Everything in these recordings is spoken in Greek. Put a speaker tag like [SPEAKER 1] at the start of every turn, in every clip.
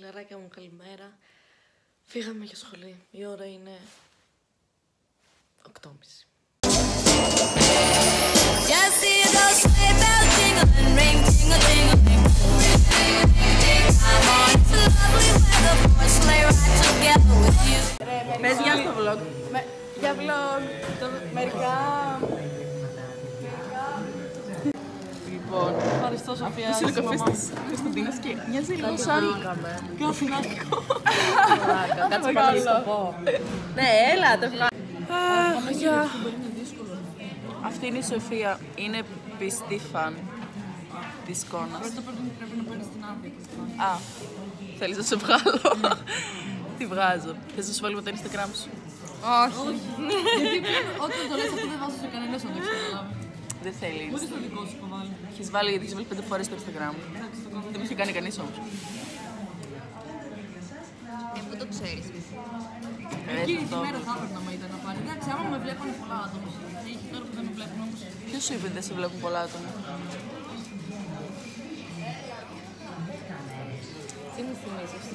[SPEAKER 1] Φιλαράκια μου, καλημέρα. Φύγαμε για σχολή. Η ώρα είναι 8:30.
[SPEAKER 2] Πες γεια στο vlog. Για vlog. Μερικά. Λοιπόν,
[SPEAKER 1] Ευχαριστώ, Σοφία.
[SPEAKER 2] είσαι λίγο καφές της Κωνσταντίνας και μοιάζει λίγο σαν καφινάτικο.
[SPEAKER 1] Κάτσε πάλι να το πω.
[SPEAKER 2] Ναι, έλα, το ευχαριστώ. Αυτή είναι η Σοφία. Είναι πιστή φαν της εικόνας.
[SPEAKER 1] Πρέπει να πάρεις την άδεια.
[SPEAKER 2] Α, θέλεις να σε βγάλω. Τη βγάζω. Θες να σου βάλω με το Instagram σου?
[SPEAKER 1] Όχι. Γιατί όταν το λες αυτό δεν βάζω σε κανένα να το καταλάβει.
[SPEAKER 2] Δεν θέλεις.
[SPEAKER 1] Ούτε στο δικό σου το βάλει.
[SPEAKER 2] Έχεις βάλει, γιατί έχεις βάλει 5 φορές στο Instagram. Δεν με είχε κάνει κανείς όμως.
[SPEAKER 3] Πού το ξέρεις?
[SPEAKER 1] Εκείνη τη μέρα θα έπρεπε να ήταν να πάρει. Εντάξει, άμα με βλέπανε πολλά άτομα. Έχει τώρα που δεν με βλέπουν όμως.
[SPEAKER 2] Ποιος σου είπε ότι δεν σε βλέπουν πολλά άτομα?
[SPEAKER 1] Τι μου θυμίζει αυτό?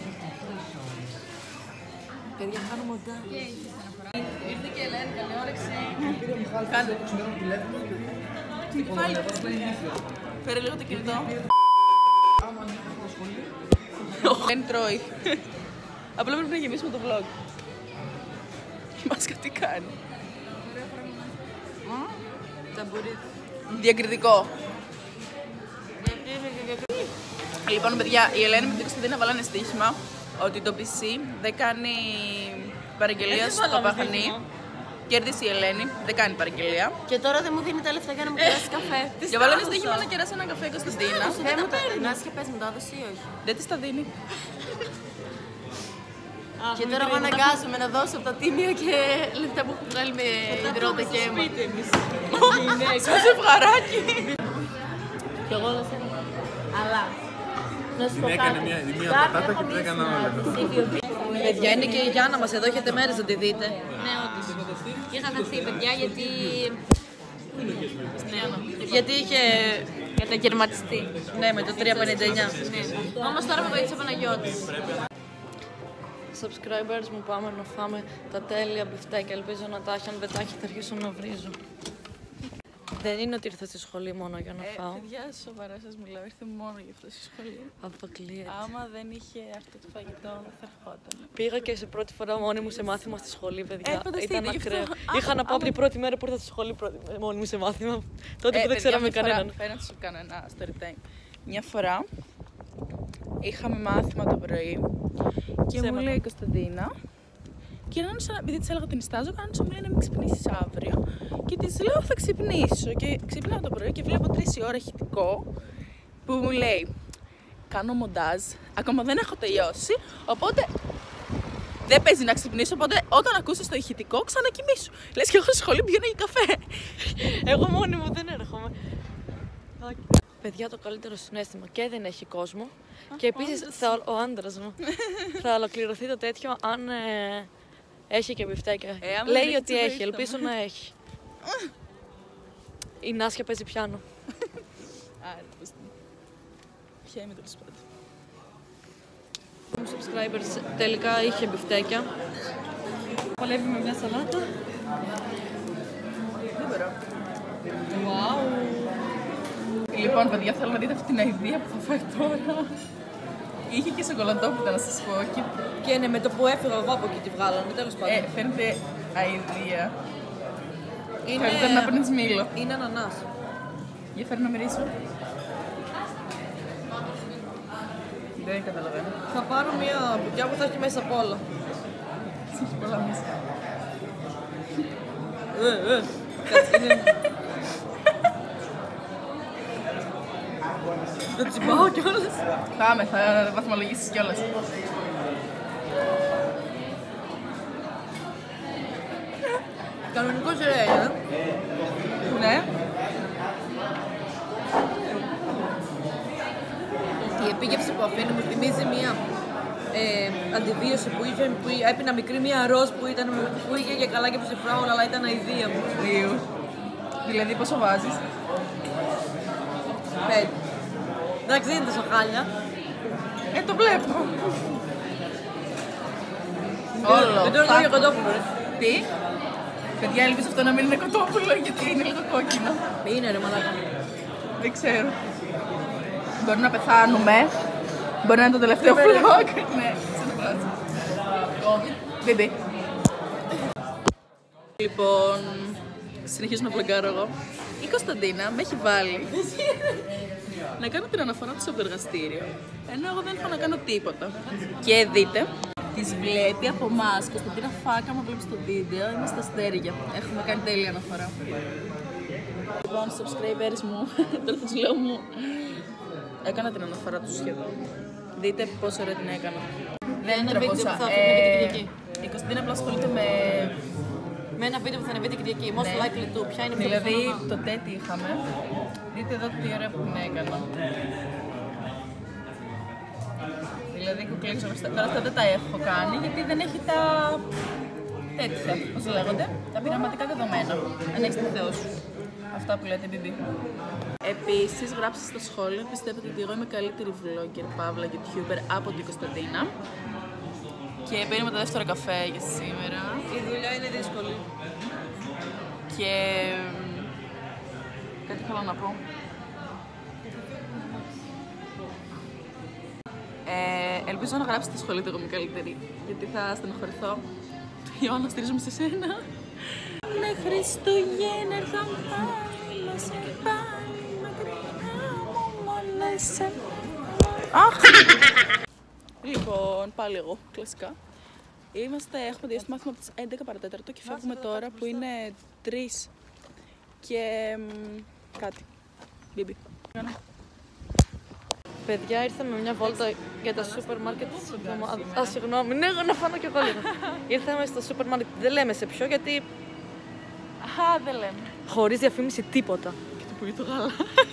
[SPEAKER 1] Παιδιά, κάνω μοντά. Ήρθε και η Ελένη, καλή όρεξη.
[SPEAKER 2] Κάντε. Στην κεφάλι. Φέρε λίγο το κινητό. Δεν τρώει. Απλά πρέπει να γεμίσουμε το vlog. Η μάσκα τι κάνει? Διακριτικό. Λοιπόν, παιδιά, η Ελένη με την Κωνσταντίνα βάλανε στοίχημα ότι το PC δεν κάνει παραγγελία στο Παπαχνή. Κέρδισε η Ελένη, δεν κάνει παραγγελία.
[SPEAKER 3] Και τώρα δεν μου δίνει τα λεφτά για να μου κεράσει καφέ.
[SPEAKER 2] Και βάλανε στοίχημα να κεράσει έναν καφέ η Κωνσταντίνα.
[SPEAKER 3] Νάσια, πες μου, το έδωσε ή όχι?
[SPEAKER 2] Δεν της τα δίνει.
[SPEAKER 3] Και τώρα με αναγκάζομαι να δώσω από τα τίμια και λεφτά που έχω βγάλει με υδρότα και αίμα.
[SPEAKER 2] Σαν ζευγαράκι.
[SPEAKER 3] Κι εγώ όλα θέλω. Αλλά, να σου πω
[SPEAKER 4] έκανε
[SPEAKER 3] κάτι.
[SPEAKER 4] μία πατάτα και την έκανα όλα.
[SPEAKER 1] Παιδιά, είναι και η Γιάννα μας εδώ, έχετε μέρες να τη δείτε.
[SPEAKER 3] Ναι, όντως. Είχα χαθεί, παιδιά, γιατί...
[SPEAKER 1] Γιατί είχε,
[SPEAKER 3] Κατακαιρματιστεί.
[SPEAKER 1] ναι, με το 359.
[SPEAKER 3] Ναι. Όμως τώρα με βοήθησε ο Παναγιώτης.
[SPEAKER 1] Subscribers μου, πάμε να φάμε τα τέλεια μπιφτέκια. Ελπίζω να τα έχει. Αν δεν τα έχει, θα αρχίσω να βρίζω. Δεν είναι ότι ήρθα στη σχολή μόνο για να φάω.
[SPEAKER 2] Παιδιά, σοβαρά σας μιλάω, ήρθε μόνο γι' αυτό στη σχολή.
[SPEAKER 1] Αποκλείεται.
[SPEAKER 2] Άμα δεν είχε αυτό το φαγητό, δεν θα ερχόταν.
[SPEAKER 1] Πήγα και σε πρώτη φορά μόνη μου σε μάθημα στη σχολή, παιδιά.
[SPEAKER 2] Φανταστείτε,
[SPEAKER 1] Ήταν
[SPEAKER 2] γι' αυτό.
[SPEAKER 1] ακραίο. Είχα να πω από την πρώτη μέρα που ήρθα στη σχολή μόνη μου σε μάθημα. Τότε που δεν ξέραμε κανέναν.
[SPEAKER 2] Φέρνω να σου κάνω ένα story time. Μια φορά είχαμε μάθημα το πρωί και μου λέει η Κωνσταντίνα. Και επειδή της έλεγα ότι νηστάζω, κανένας μου λέει να μην ξυπνήσεις αύριο. Και της λέω θα ξυπνήσω. Και ξυπνάω το πρωί και βλέπω 3 η ώρα ηχητικό που μου λέει κάνω μοντάζ, ακόμα δεν έχω τελειώσει, οπότε δεν παίζει να ξυπνήσω, οπότε όταν ακούσεις το ηχητικό ξανακοιμήσου. Λες και εγώ στη σχολή πηγαίνω για καφέ.
[SPEAKER 1] Εγώ μόνη μου δεν έρχομαι. Παιδιά, το καλύτερο συναίσθημα και δεν έχει κόσμο. Και επίσης ο άντρας μου θα ολοκληρωθεί το τέτοιο αν έχει και μπιφτέκια. Λέει ότι έχει, ελπίζω να έχει. Η Νάσια παίζει πιάνο.
[SPEAKER 2] Άρα, πώς είναι. Χαίρομαι τέλος πάντων.
[SPEAKER 1] Μου subscribers τελικά είχε μπιφτέκια. Παλεύει με μια σαλάτα.
[SPEAKER 2] Δεν μπορώ.
[SPEAKER 1] Wow.
[SPEAKER 2] Λοιπόν, παιδιά, θέλω να δείτε αυτή την αηδία που θα φάει τώρα. Είχε και σοκολατόπιτα να σας πω.
[SPEAKER 1] Και ναι, με το που έφυγα εγώ από εκεί τη βγάλανε, τέλος πάντων.
[SPEAKER 2] Φαίνεται αηδία. Καλύτερα να παίρνεις μήλο.
[SPEAKER 1] Είναι ανανάς.
[SPEAKER 2] Για φέρνω να μυρίσω. Δεν καταλαβαίνω.
[SPEAKER 1] Θα πάρω μια μπουτιά που θα έχει μέσα απ' όλα.
[SPEAKER 2] Έχει πολλά μέσα.
[SPEAKER 1] Κάτσε, είναι... Δεν τσιμπάω κιόλας.
[SPEAKER 2] Πάμε, θα βαθμολογήσεις κιόλας.
[SPEAKER 1] Κανονικό σειρά,
[SPEAKER 2] Ναι.
[SPEAKER 1] Η επίγευση που αφήνει μου θυμίζει μια αντιβίωση που έπινα μικρή, μια ροζ που είχε και καλά και ψυφράουλα, αλλά ήταν αηδία μου.
[SPEAKER 2] Δηλαδή πόσο βάζεις?
[SPEAKER 1] 5. Εντάξει, δεν είναι τόσο χάλια.
[SPEAKER 2] Το βλέπω. Όλο.
[SPEAKER 1] Δεν το λέω για κοτόπουλο.
[SPEAKER 2] Τι? Παιδιά, ελπίζω αυτό να μην είναι κοτόπουλο γιατί είναι λίγο κόκκινο.
[SPEAKER 1] Είναι ρε μαλάκα.
[SPEAKER 2] Δεν ξέρω. Μπορεί να πεθάνουμε. Μπορεί να είναι το τελευταίο vlog. Ναι, Μπιμπι. Λοιπόν, συνεχίζω να βλογκάρω εγώ. Η Κωνσταντίνα με έχει βάλει να κάνω την αναφορά της από το εργαστήριο. Ενώ εγώ δεν έχω να κάνω τίποτα. Και δείτε, τις βλέπει από εμάς. Κωνσταντίνα Φάκα, μου βλέπει στο βίντεο. Είμαστε αστέρια. Έχουμε κάνει τέλεια αναφορά. Λοιπόν, subscribers μου, τώρα τους λέω μου. Έκανα την αναφορά τους σχεδόν. Δείτε πόσο ωραία την έκανα.
[SPEAKER 1] Δεν είναι ένα βίντεο που θα ανεβεί την Κυριακή.
[SPEAKER 2] Η Κωνσταντίνα απλά ασχολείται
[SPEAKER 1] με ένα βίντεο που θα ανεβεί την Κυριακή. Most likely to. Ποια είναι η πιο
[SPEAKER 2] δηλαδή
[SPEAKER 1] πιθανό?
[SPEAKER 2] το τέτοιο είχαμε. Δείτε εδώ τι ωραία που την έκανα. Δηλαδή κουκλέξω τώρα αυτά δεν τα έχω κάνει γιατί δεν έχει τα τέτοια, πώς λέγονται, τα πειραματικά δεδομένα. Αν έχεις τη Θεό σου. Αυτά που λέτε, BB. Επίσης, γράψτε στο σχόλιο, πιστεύετε ότι εγώ είμαι καλύτερη vlogger, παύλα, YouTuber από την Κωνσταντίνα. Και πήραμε το δεύτερο καφέ για σήμερα.
[SPEAKER 1] Η δουλειά είναι δύσκολη.
[SPEAKER 2] Και κάτι θέλω να πω. Ελπίζω να γράψετε στο σχολείο εγώ είμαι καλύτερη, γιατί θα στενοχωρηθώ. Ιωάννα, στηρίζομαι σε σένα. Ναι, Χριστούγεννα, έρθω πάλι, μας πάει μακριά μου μόνο εσένα. Αχ! Λοιπόν, πάλι εγώ, κλασικά. Έχουμε τελειώσει το μάθημα από τις 11 παρατέταρτο και φεύγουμε τώρα που είναι 3 και κάτι. Μπιμπι.
[SPEAKER 1] Παιδιά, ήρθαμε μια βόλτα για τα σούπερ μάρκετ της εβδομάδας. Α, συγγνώμη, ναι, εγώ να φάνω κι εγώ λίγο. Ήρθαμε στο σούπερ μάρκετ, δεν λέμε σε ποιο γιατί.
[SPEAKER 2] Αχα, δεν λέμε.
[SPEAKER 1] Χωρίς διαφήμιση τίποτα.
[SPEAKER 2] Και το πουλί το γάλα.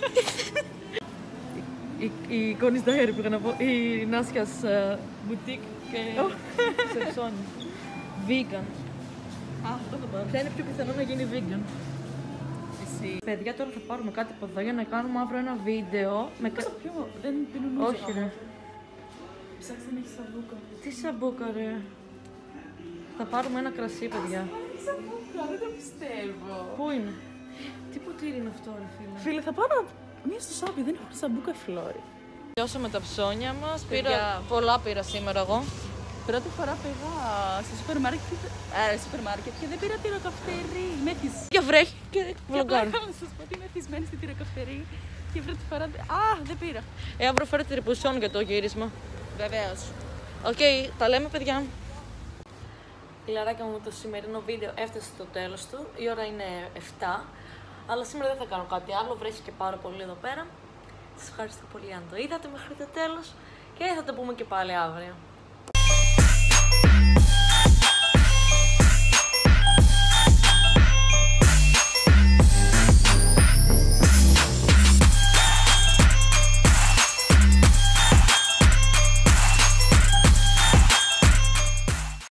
[SPEAKER 1] Η Connie's Diary πήγα να πω, η Νάσιας μπουτίκ και σε ψώνει. Vegan.
[SPEAKER 2] Αυτό θα πάρω.
[SPEAKER 1] Ποια είναι πιο πιθανό να γίνει vegan?
[SPEAKER 2] Εσύ.
[SPEAKER 1] Παιδιά, τώρα θα πάρουμε κάτι από εδώ για να κάνουμε αύριο ένα βίντεο.
[SPEAKER 2] Δεν πίνω
[SPEAKER 1] Όχι ρε.
[SPEAKER 2] Ψάξτε να έχει σαμπούκα.
[SPEAKER 1] Τι σαμπούκα ρε. Θα πάρουμε ένα κρασί, παιδιά.
[SPEAKER 2] Έχει σαμπούκα, δεν το πιστεύω.
[SPEAKER 1] Πού είναι? Τι ποτήρι είναι αυτό ρε φίλε?
[SPEAKER 2] Φίλε, θα πάρω μία στο σάπι, δεν έχω σαμπούκα φλόρι.
[SPEAKER 1] Τελειώσαμε τα ψώνια μας,
[SPEAKER 2] Παιδιά.
[SPEAKER 1] πολλά πήρα σήμερα εγώ.
[SPEAKER 2] Πρώτη φορά πήγα στο σούπερ μάρκετ και δεν πήρα τυροκαυτερή.
[SPEAKER 1] Και βρέχει και βλογκάρω.
[SPEAKER 2] Να σας πω ότι είμαι εθισμένη στη τυροκαυτερή και πρώτη φορά. Δεν πήρα.
[SPEAKER 1] Αύριο φέρετε τριπουσιόν για το γύρισμα.
[SPEAKER 2] Βεβαίως.
[SPEAKER 1] Οκ, τα λέμε παιδιά. Λαράκια μου, το σημερινό βίντεο έφτασε στο τέλος του. Η ώρα είναι 7. Αλλά σήμερα δεν θα κάνω κάτι άλλο, βρέχει και πάρα πολύ εδώ πέρα. Σας ευχαριστώ πολύ αν το είδατε μέχρι το τέλος και θα το πούμε και πάλι αύριο.